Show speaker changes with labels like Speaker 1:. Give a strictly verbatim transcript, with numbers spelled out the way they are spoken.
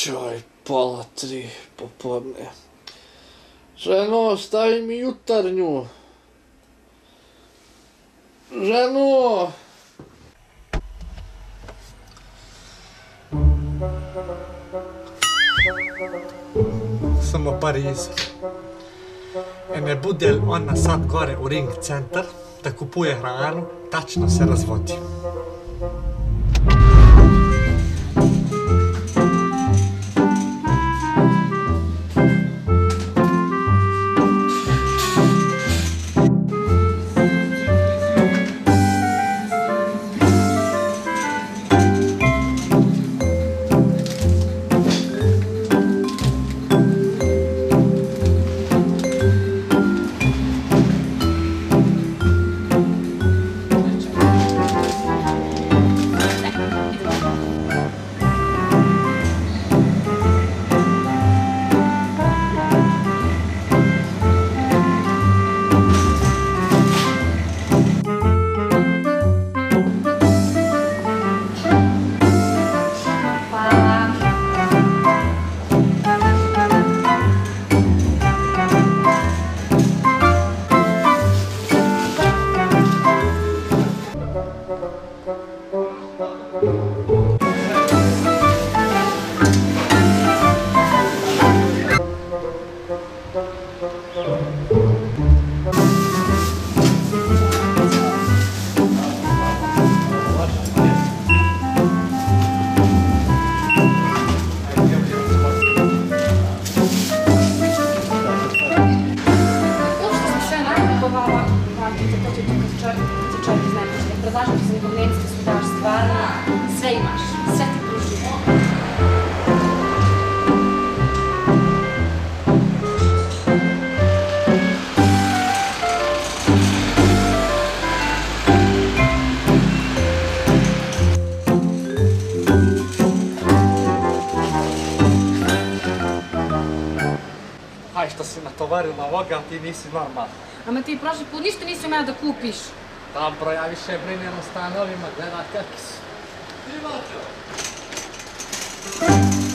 Speaker 1: Čoj, pola tri popodne. Ženo, stavi mi jutarnju. Ženo!
Speaker 2: Sam u Parizu. E ne bude li ona sad gore u Ring centar da kupuje hranu, tačno se razvodi.
Speaker 3: Predlažem ti za nekog nemski sudaš, stvarno, sve imaš, sve ti pružuje.
Speaker 2: Aj što si natovarila ovoga, ti nisi normalna.
Speaker 3: Ama ti prošli put ništa nisi umela da kupiš.
Speaker 2: Dobro, ja više brinem o stanovima, gledat kakvi su.